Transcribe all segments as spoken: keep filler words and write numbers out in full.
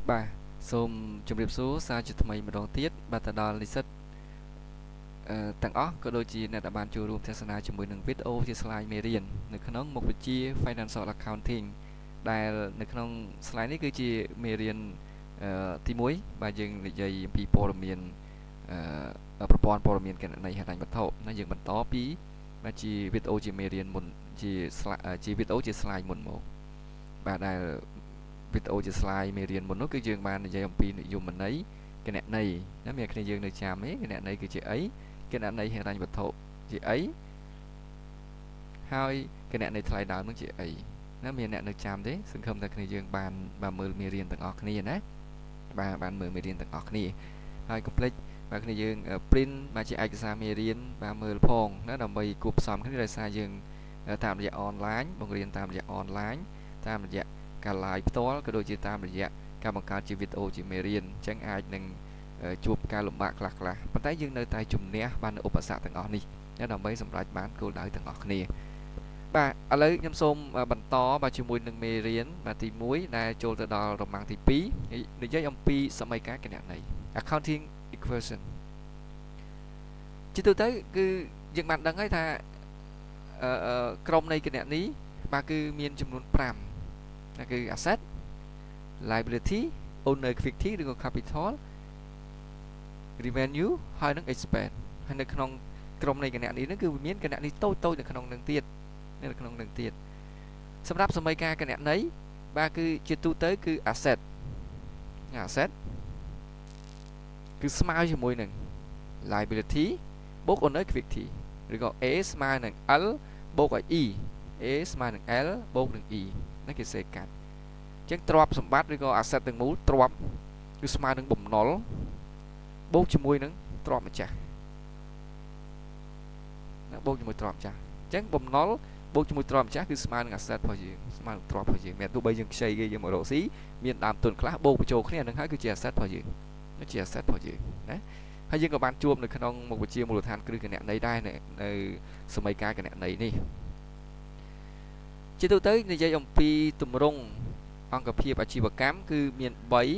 Bà, xôm chụp điệp số xa cho thầm một đòn tiết bà ta đo lý sách tặng óc có đôi chi là đã bàn chủ rùm theo sana cho mùi nâng viết ô trên slide mê riêng nâng khả nông một vị chi financial accounting đài nâng khả nông slide này cứ chi mê riêng tí muối bà dừng là dây bị bò miền ở propon bò miền cái này hình thành bật thổ nó dừng bật tó bí mà chi viết ô chỉ mê riêng một chi chi viết ô trên slide một một bà đài video chỉ slide mê riêng một nút cái dương bàn dây ông pin dùng mình ấy cái nẹt này nó miền cái dương này chạm ấy cái nẹt này cái chị ấy cái nẹt này hiện thành vật thổ chị ấy hai cái nẹt này thay đảo nó chị ấy nó miền nẹt này chạm đấy xứng không ta cái dương bàn bà mười mê riêng tầng ọc này nè bà bàn mười mê riêng tầng ọc này hai complete và cái dương print mà chị ảnh ra mê riêng bà mười phong nó là mày cụp xóm cái này sai dương tạm dạng online bằng riêng tạm dạng online tạm dạng cả lại to cái đôi chia tam là dạ cả bằng cả chỉ video chỉ mê riêng tránh ai nâng chụp cả lụm bạc lạc là bàn tay dương nơi tay chùm nè ban ốp sạ tầng ngọn đi nhớ đồng mấy dòng lại bán cô đợi tầng ngọn nè bà ở lấy nhâm xôm bẩn to bà chịu mùi nâng mê riêng bà thì muối này trôi từ đò đồng bằng thì pí để giấy ông pi sợ mấy cái cái này accounting equation chỉ tôi tới cứ dựng mặt đằng ấy thà crom này cái này ní bà cứ miên chùm luôn pram là cái asset liability owner equity được capital revenue hai nó expense hay là không trong này cái này nó cứ miếng cái này tôi tôi là không nâng tiền nên là không nâng tiền sắp đáp mấy ca cái này đấy ba cứ chia tu tới cứ asset asset cứ smile cho môi nè liability bốc owner equity rồi có a smile nè l bốc ở e a smile nè l bốc nè e nó cái xe cắt chắc drop sầm bát đi có asset từng mũ drop cứ smile đứng bùng nó bốc cho môi nứng drop mà chả bốc cho môi drop chả chắc bùng nó bốc cho môi drop chả cứ smile asset thôi gì smile drop thôi gì mẹ tụi bây giờ xây cái gì mà độ xí miền đàm tuần class bốc cho cái này đừng hái cứ chia asset thôi gì nó chia asset thôi gì đấy hay riêng các bạn chuông được khăn một chia một than cứ cái này đây đây này này số mấy cái cái này này đi chỉ tôi tới như vậy ông pi tụm rong ông cà phê và chi bạc cám cứ miền bảy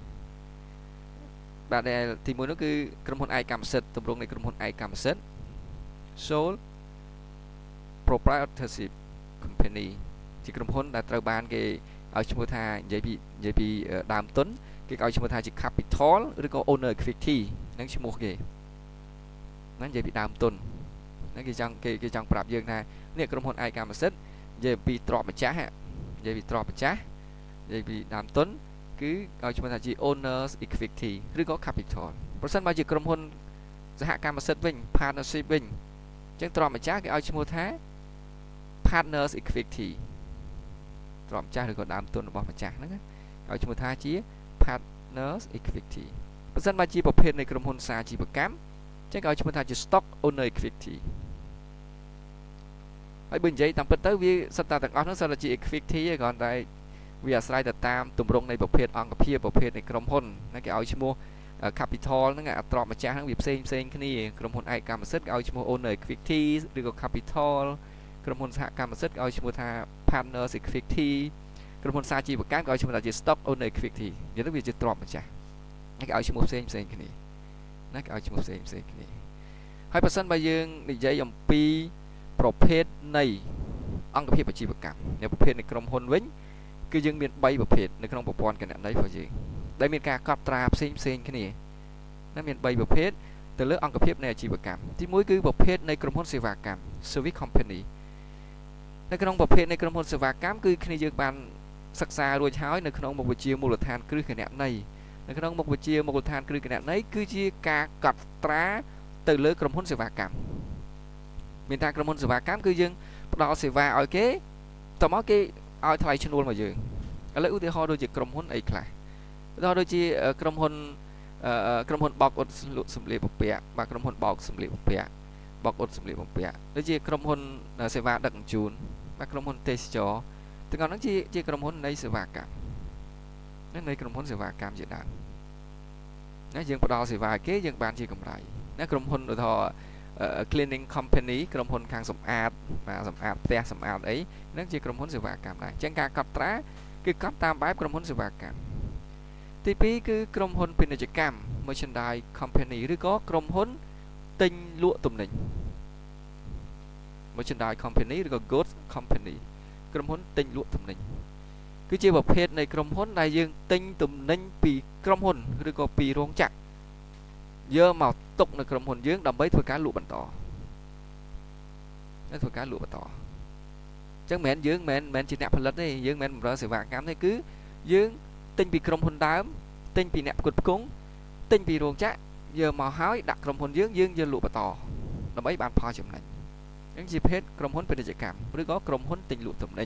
bà đây thì muốn nó cứ cầm hồn ai cầm sệt tụm rong này cầm hồn ai cầm sệt số proprietorship company chỉ cầm hồn đã trao bán cái ở chúng ta vậy bị vậy bị đàm tuấn cái ở chúng ta chỉ capital rồi có owner equity nó chỉ một cái nó vậy bị đàm tuấn nó cái trong cái cái trong bạp dương này này cầm hồn ai cầm sệt về bị trọ mà chá về bị trọ mà chá về bị đàm tuấn cứ ở chúng ta chỉ owners equityឬcó capital ប្រសិនបើជាក្រុមហ៊ុនសហកម្មសិទ្ធិវិញ partnership វិញអញ្ចឹងទ្រាំម្ចាស់គេឲ្យឈ្មោះថា partners equity ទ្រាំម្ចាស់ឬក៏ដើមទុនរបស់ម្ចាស់ហ្នឹងឲ្យឈ្មោះថាជា partners equity ប្រសិនបើជាប្រភេទនៃក្រុមហ៊ុនសាជីវកម្មអញ្ចឹងគេឲ្យឈ្មោះថាជា stock owner equity ហើយបើនិយាយតាមពិតទៅវាសិតតាទាំងអស់ហ្នឹងសិតតែជា equity ឯងគ្រាន់តែវាអាស្រ័យទៅតាមទម្រង់នៃប្រភេទអង្គភាពប្រភេទនៃក្រុមហ៊ុនណាគេឲ្យឈ្មោះ capital ហ្នឹងអាទ្រព្យម្ចាស់ហ្នឹងវាផ្សេងផ្សេងគ្នាក្រុមហ៊ុនឯកកម្មសិទ្ធិគេឲ្យឈ្មោះ owner equity ឬក៏ capital ក្រុមហ៊ុនសហកម្មសិទ្ធិគេឲ្យឈ្មោះថា partners equity ក្រុមហ៊ុនសាជីវកម្មគេឲ្យឈ្មោះថាជា stock owner equity និយាយទៅវាជាទ្រព្យម្ចាស់គេឲ្យឈ្មោះផ្សេងផ្សេងគ្នាណាគេឲ្យឈ្មោះផ្សេងផ្សេងគ្នាហើយបើសិនបើយើងនិយាយអំពីប្រភេទនៃអង្គភាពអាជីវកម្មនៅប្រភេទនៃក្រុមហ៊ុនវិញគឺយើងមានបីប្រភេទនៅក្នុងប្រព័ន្ធគណនេយ្យរបស់យើងដែលមានការកត់ត្រាផ្សេងផ្សេងគ្នាណាមានបីប្រភេទទៅលើអង្គភាពនៃអាជីវកម្មទីមួយគឺប្រភេទនៃក្រុមហ៊ុនសេវាកម្ម service company នៅក្នុងប្រភេទនៃក្រុមហ៊ុនសេវាកម្មគឺគ្នាយើងបានសិក្សារួចហើយនៅក្នុងមុខវិជ្ជាមូលដ្ឋានគ្រឹះគណនេយ្យនៅក្នុងមុខវិជ្ជាមូលដ្ឋានគ្រឹះគណនេយ្យគឺជាការកត់ត្រាទៅលើក្រុមហ៊ុនសេវាកម្មមានថាក្រុមហ៊ុនសេវាកម្មគឺយើងផ្ដល់សេវាឲ្យគេតមកគេឲ្យថ្លៃឈ្នួលមកយើងឥឡូវឧទាហរណ៍ដូចជាក្រុមហ៊ុនអីខ្លះឧទាហរណ៍ដូចជាក្រុមហ៊ុនក្រុមហ៊ុនបោកអ៊ុតសម្លៀកបំពាក់បាទក្រុមហ៊ុនបោកសម្លៀកបំពាក់បោកអ៊ុតសម្លៀកបំពាក់ដូចជាក្រុមហ៊ុនសេវាដឹកជញ្ជូនបាទក្រុមហ៊ុនទេសចរទាំងអស់ហ្នឹងជាជាក្រុមហ៊ុននៃសេវាកម្មនៃក្រុមហ៊ុនសេវាកម្មជាដើមណាយើងផ្ដល់សេវាគេយើងបានជាកម្រៃណាក្រុមហ៊ុនឧទាហរណ៍ cleaning company ក្រុមហ៊ុនខាងសម្អាតបាទសម្អាតផ្ទះសម្អាតអីហ្នឹងជាក្រុមហ៊ុនសេវាកម្មដែរអញ្ចឹងការកត់ត្រាគឺកត់តាមបែបក្រុមហ៊ុនសេវាកម្មទីពីរគឺក្រុមហ៊ុនពាណិជ្ជកម្ម merchandise company ឬក៏ក្រុមហ៊ុនទិញលក់ទំនិញ merchandise company ឬក៏ goods company ក្រុមហ៊ុនទិញលក់ទំនិញគឺជាប្រភេទនៃក្រុមហ៊ុនដែលយើងទិញទំនិញពីក្រុមហ៊ុនឬក៏ពីរោងចក្រយកមកទុកនៅក្រុមហ៊ុនយើងដើម្បីធ្វើការលក់បន្តធ្វើការលក់បន្តអញ្ចឹងមិនមែនយើងមិនមែនជាអ្នកផលិតទេយើងមិនមែនបម្រើសេវាកម្មទេគឺយើងទិញពីក្រុមហ៊ុនដើមទិញពីអ្នកផ្គត់ផ្គង់ទិញពីរោងចក្រយកមកហើយដាក់ក្រុមហ៊ុនយើងយើងយកលក់បន្តដើម្បីបានផលចំណេញអញ្ចឹងជាប្រភេទក្រុមហ៊ុនពាណិជ្ជកម្មឬក៏ក្រុមហ៊ុនទិញលក់ទំនិញ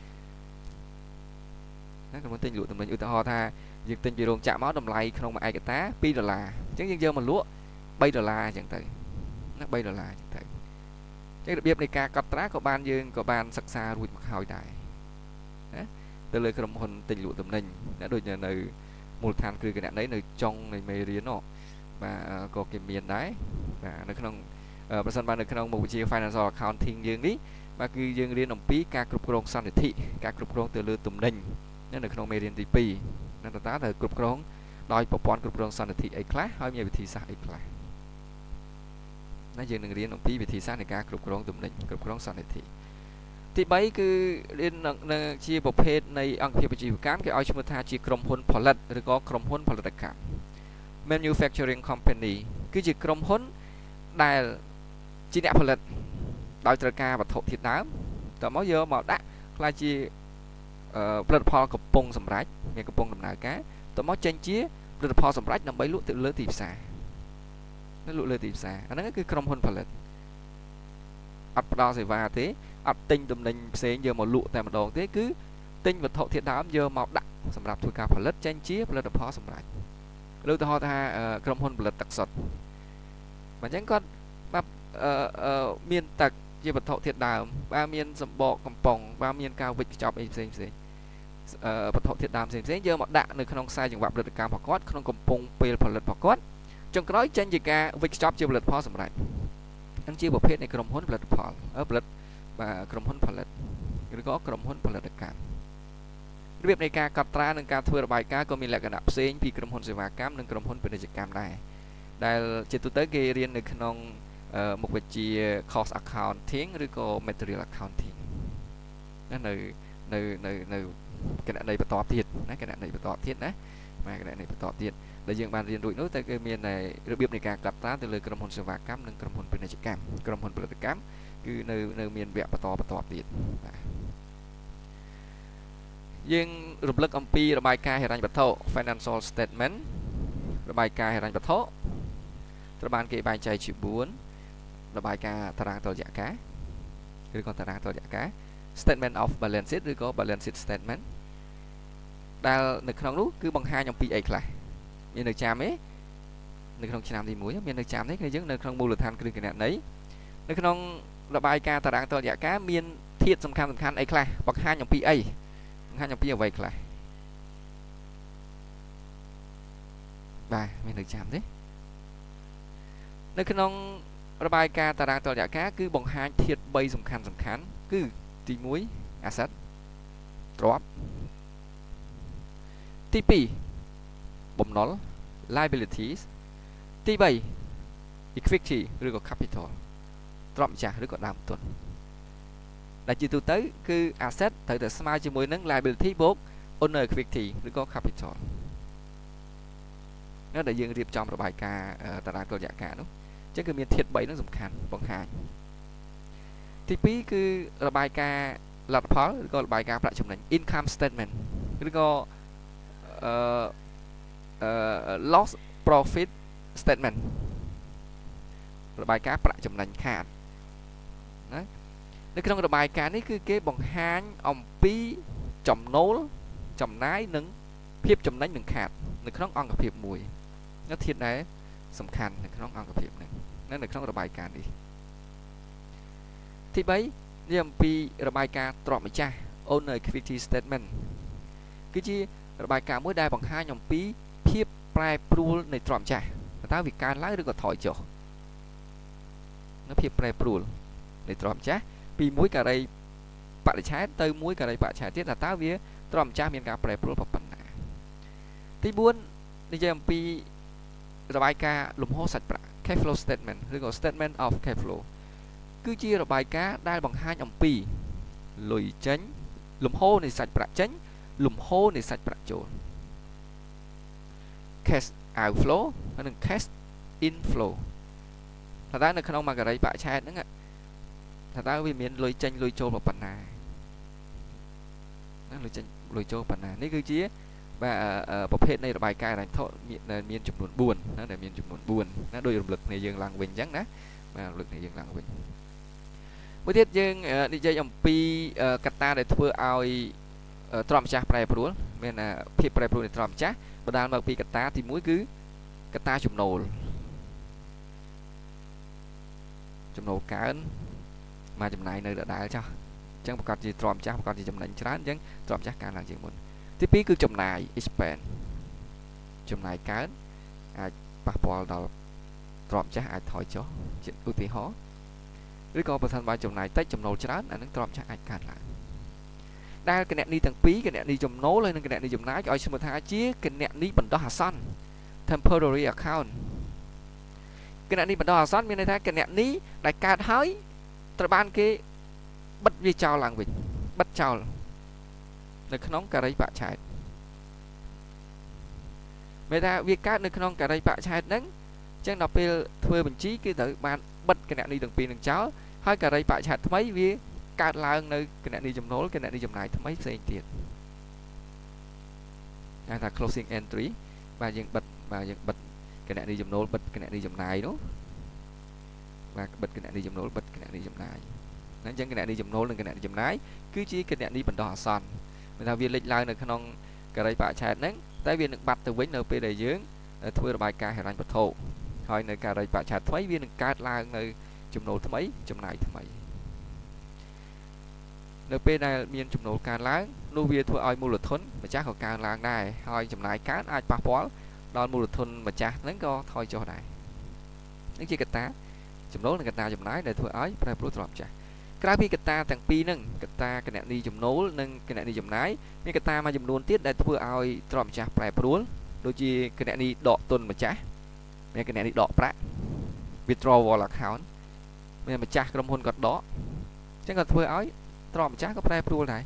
ណាក្រុមហ៊ុនទិញលក់ទំនិញឧទាហរណ៍ថាយើងទិញពីរោងចក្រមកតម្លៃក្នុងមួយឯកតាពីរដុល្លារអញ្ចឹងយើងយកមកលក់បីដុល្លារអញ្ចឹងទៅណាបីដុល្លារអញ្ចឹងទៅអញ្ចឹងរបៀបនៃការកត់ត្រាក៏បានយើងក៏បានសិក្សារួចមកហើយដែរណាទៅលើក្រុមហ៊ុនទិញលក់ទំនិញណាដូចនៅមូលដ្ឋានគ្រឹះគណនេយ្យនៅចុងនៃមេរៀននោះបាទក៏គេមានដែរបាទនៅក្នុងប្រសិនបើនៅក្នុងមុខវិជ្ជា Financial Accounting យើងនេះបាទគឺយើងរៀនអំពីការគ្រប់គ្រងសន្និធិការគ្រប់គ្រងទៅលើទំនិញនៅក្នុងមេរៀនទីពីរនៅតើតើគ្រប់គ្រងដោយប្រព័ន្ធគ្រប់គ្រងសន្និធិអីខ្លះហើយមានវិធីសាស្ត្រអីខ្លះណាយើងនឹងរៀនអំពីវិធីសាស្ត្រនៃការគ្រប់គ្រងទំនិញគ្រប់គ្រងសន្និធិទីបីគឺរៀននៅជាប្រភេទនៃអង្គភាពអាជីវកម្មគេឲ្យឈ្មោះថាជាក្រុមហ៊ុនផលិតឬក៏ក្រុមហ៊ុនផលិតកម្ម manufacturing company គឺជាក្រុមហ៊ុនដែលជាអ្នកផលិតដោយត្រូវការវត្ថុធាតុដើមតើមកយកមកដាក់ខ្លះជាផលិតផលកំពុងសម្រេចមានកំពុងដំណើរការតើមកចេញជាផលិតផលសម្រេចដើម្បីលក់ទៅលើទីផ្សារនៅលក់លើទីផ្សារអាហ្នឹងគឺក្រុមហ៊ុនផលិតអត់ផ្ដល់សេវាទេអត់ទិញទំនិញផ្សេងយកមកលក់តែម្ដងទេគឺទិញវត្ថុធាតុដើមយកមកដាក់សម្រាប់ធ្វើការផលិតចេញជាផលិតផលសម្រេចឬឧទាហរណ៍ថាក្រុមហ៊ុនផលិតទឹកសុទ្ធអញ្ចឹងគាត់បាទមានទឹកជាវត្ថុធាតុដើមបាទមានសម្បកកំប៉ុងបាទមានការវិចខ្ចប់អីផ្សេងផ្សេងវត្ថុធាតុដើមផ្សេងផ្សេងយកមកដាក់នៅក្នុងខ្សែចង្វាក់ផលិតកម្មរបស់គាត់ក្នុងកំពុងពេលផលិតរបស់គាត់ចុងក្រោយចេញជាការវិចខ្ចប់ជាផលិតផលសម្រេចហ្នឹងជាប្រភេទនៃក្រុមហ៊ុនផលិតផលផលិតបាទក្រុមហ៊ុនផលិតឬក៏ក្រុមហ៊ុនផលិតកម្មរបៀបនៃការកត់ត្រានិងការធ្វើរបាយការណ៍ក៏មានលក្ខណៈផ្សេងពីក្រុមហ៊ុនសេវាកម្មនិងក្រុមហ៊ុនពាណិជ្ជកម្មដែរដែលជាទូទៅគេរៀននៅក្នុងមុខវិជ្ជា cost accounting ឬក៏ material accounting ណានៅនៅនៅនៅគណនេយ្យបន្តទៀតណាគណនេយ្យបន្តទៀតណាបាទគណនេយ្យបន្តទៀតដែលយើងបានរៀនរួចនោះតែគឺមានរបៀបនៃការកត់ត្រាទៅលើក្រុមហ៊ុនសេវាកម្មនិងក្រុមហ៊ុនពាណិជ្ជកម្មក្រុមហ៊ុនផលិតកម្មគឺនៅនៅមានវគ្គបន្តបន្តទៀតបាទយើងរំលឹកអំពីរបាយការណ៍ហិរញ្ញវត្ថុ financial statement របាយការណ៍ហិរញ្ញវត្ថុត្រូវបានគេបែងចែកជាបួនរបាយការណ៍តារាងតុល្យការឬក៏តារាងតុល្យការ statement of balance sheet ឬក៏ balance sheet statement ដែលនៅក្នុងនោះគឺបង្ហាញអំពីអីខ្លះមាននៅចាំទេនៅក្នុងឆ្នាំទីមួយមាននៅចាំទេគឺយើងនៅក្នុងមូលដ្ឋានគ្រឹះគណនេយ្យនៅក្នុងរបាយការណ៍តារាងតុល្យការមានធាតុសំខាន់សំខាន់អីខ្លះបង្ហាញអំពីអីបង្ហាញអំពីអ្វីខ្លះបាទមាននៅចាំទេនៅក្នុងរបាយការណ៍តារាងតុល្យការគឺបង្ហាញធាតុបីសំខាន់សំខាន់គឺទីមួយ asset ទ្រព្យទីពីរបំណុល liabilities ទីបី equity ឬក៏ capital ទ្រព្យម្ចាស់ឬក៏ដើមទុនដែលជាទូទៅគឺ asset ត្រូវតែស្មើជាមួយនឹង liability បូក owner equity ឬក៏ capital នៅដែលយើងរៀបចំរបាយការណ៍តារាងតុល្យការនោះចឹងគឺមានធាតុបីហ្នឹងសំខាន់បង្ហាញទីពីរគឺរបាយការណ៍លទ្ធផលឬក៏របាយការណ៍ប្រាក់ចំណេញ income statement ឬក៏អឺ loss profit statement របាយការណ៍ប្រាក់ចំណេញខាតណានៅក្នុងរបាយការណ៍នេះគឺគេបង្ហាញអំពីចំណូលចំណាយនិងភាពចំណេញនិងខាតនៅក្នុងអង្គភាពមួយនោះធាតុដែលសំខាន់នៅក្នុងអង្គភាពនេះនៅក្នុងរបាយការណ៍នេះទីបីនេះអំពីរបាយការណ៍ទ្រព្យម្ចាស់ owner equity statement គឺជារបាយការណ៍មួយដែលបង្ហាញអំពីភាពប្រែប្រួលនៃទ្រព្យម្ចាស់តើវាកើនឡើងឬក៏ថយចុះនៅភាពប្រែប្រួលនៃទ្រព្យម្ចាស់ពីមួយការីបរិច្ឆេទទៅមួយការីបរិច្ឆេទទៀតតើវាទ្រព្យម្ចាស់មានការប្រែប្រួលប៉ុណ្ណាទីបួននិយាយអំពីរបាយការណ៍លំហូរសាច់ប្រាក់ cash flow statement ឬក៏ statement of cash flow គឺជារបាយការណ៍ដែលបង្ហាញអំពីលុយចេញលំហូរនៃសាច់ប្រាក់ចេញលំហូរនៃសាច់ប្រាក់ចូល cash outflow ហើយនិង cash inflow ថាតើនៅក្នុងមួយការីបរិច្ឆេទហ្នឹងថាតើវាមានលុយចេញលុយចូលប៉ុណ្ណាណាលុយចេញលុយចូលប៉ុណ្ណានេះគឺជាបាទប្រភេទនៃរបាយការណ៍ហិរញ្ញវត្ថុមានចំនួនbốnណាដែលមានចំនួនbốnណាដោយរំលឹកគ្នាយើងឡើងវិញអញ្ចឹងណាបាទរំលឹកគ្នាយើងឡើងវិញមួយទៀតយើងនិយាយអំពីកត្តាដែលធ្វើឲ្យទ្រព្យម្ចាស់ប្រែប្រួលមានភាពប្រែប្រួលនៃទ្រព្យម្ចាស់បណ្ដាលមកពីកត្តាទីមួយគឺកត្តាចំណូលចំណូលកើនមកចំណាយនៅដដែលចោះអញ្ចឹងប្រកាសជាទ្រព្យម្ចាស់ប្រកាសជាចំណេញច្រើនអញ្ចឹងទ្រព្យម្ចាស់កើនឡើងជាងមុនទីពីរគឺចំណាយ expand ចំណាយកើនអាចប៉ះពាល់ដល់ទ្រព្យម្ចាស់អាចថយចុះជាឧទាហរណ៍ឬក៏បើសិនបើចំណាយតិចចំណូលច្រើនអានឹងទ្រព្យម្ចាស់អាចកើនឡើងដែលគណនីទាំងពីរគណនីចំណូលហើយនិងគណនីចំណាយឲ្យឈ្មោះថាជាគណនីបណ្ដោះអាសន្ន temporary account គណនីបណ្ដោះអាសន្នមានន័យថាគណនីដែលកើតហើយត្រូវបានគេបិទវាចោលឡើងវិញបិទចោលនៅក្នុងការីបរិច្ឆេទមានថាវាកើតនៅក្នុងការីបរិច្ឆេទហ្នឹងអញ្ចឹងដល់ពេលធ្វើបញ្ជីគឺត្រូវបានបិទគណនីទាំងពីរនឹងចោលហើយការីបរិច្ឆេទថ្មីវាកើតឡើងនៅគណនីចំណូលគណនីចំណាយថ្មីផ្សេងទៀតហៅថា closing entry បាទយើងបិទបាទយើងបិទគណនីចំណូលបិទគណនីចំណាយនោះបាទបិទគណនីចំណូលបិទគណនីចំណាយអញ្ចឹងគណនីចំណូលនិងគណនីចំណាយគឺជាគណនីបណ្ដោះអាសន្នមានថាវាលេចឡើងនៅក្នុងការីបរិច្ឆេទហ្នឹងតែវានឹងបាត់ទៅវិញនៅពេលដែលយើងធ្វើរបាយការណ៍ហិរញ្ញវត្ថុហើយនៅការីបរិច្ឆេទថ្មីវានឹងកើតឡើងនៅចំណូលថ្មីចំណាយថ្មីនៅពេលដែលមានចំណូលកើនឡើងនោះវាធ្វើឲ្យមូលធនម្ចាស់ក៏កើនឡើងដែរហើយចំណាយកើនអាចប៉ះពាល់ដល់មូលធនម្ចាស់ហ្នឹងក៏ថយចុះដែរនេះជាកត្តាចំណូលនិងកត្តាចំណាយដែលធ្វើឲ្យប្រែប្រួលទ្រព្យម្ចាស់ក្រៅពីកត្តាទាំងពីរហ្នឹងកត្តាគណនីចំណូលនិងគណនីចំណាយមានកត្តាមួយចំនួនទៀតដែលធ្វើឲ្យទ្រព្យម្ចាស់ប្រែប្រួលដូចជាគណនីដកទុនម្ចាស់មានគណនីដកប្រាក់ withdrawal account មានម្ចាស់ក្រុមហ៊ុនក៏ដកអញ្ចឹងក៏ធ្វើឲ្យទ្រព្យម្ចាស់ក៏ប្រែប្រួលដែរ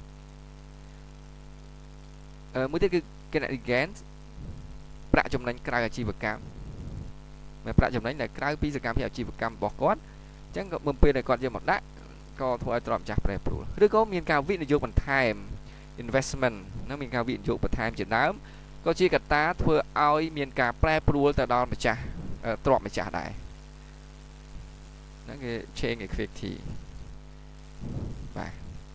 អឺមួយទៀតគឺគណនី gain ប្រាក់ចំណេញក្រៅអាជីវកម្មមានប្រាក់ចំណេញដែលក្រៅពីសកម្មភាពអាជីវកម្មរបស់គាត់អញ្ចឹងក៏បំពេលដែលគាត់យកមកដាក់ក៏ធ្វើឲ្យទ្រព្យម្ចាស់ប្រែប្រួលឬក៏មានការវិនិយោគបន្ថែម investment នឹងមានការវិនិយោគបន្ថែមជាដើមក៏ជាកត្តាធ្វើឲ្យមានការប្រែប្រួលទៅដល់ម្ចាស់ទ្រព្យម្ចាស់ដែរហ្នឹងគេ change equity បាទ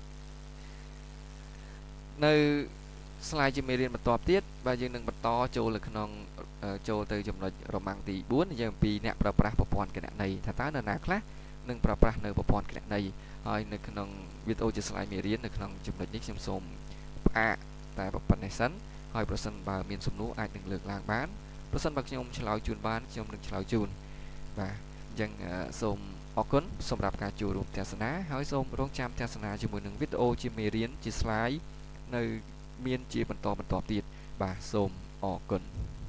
នៅ slide ជាមេរៀនបន្តទៀតបាទយើងនឹងបន្តចូលទៅក្នុងចូលទៅចំណុចរម៉ាំងទីbốnនិយាយអំពីអ្នកប្រើប្រាស់ប្រព័ន្ធគណនេយ្យថាតើនរណាខ្លះនឹងប្រើប្រាស់នៅប្រព័ន្ធគណនេយ្យហើយនៅក្នុងវីដេអូជា slide មេរៀននៅក្នុងចំណុចនេះខ្ញុំសូមផ្អាកតែប៉ុណ្ណេះសិនហើយប្រសិនបើមានសំណួរអាចនឹងលើកឡើងបានប្រសិនបើខ្ញុំឆ្លើយជូនបានខ្ញុំនឹងឆ្លើយជូនបាទអញ្ចឹងសូមអរគុណសម្រាប់ការចូលរួមទស្សនាហើយសូមរងចាំទស្សនាជាមួយនឹងវីដេអូជាមេរៀនជា slide នៅមានជាបន្តបន្តទៀតបាទសូមអរគុណ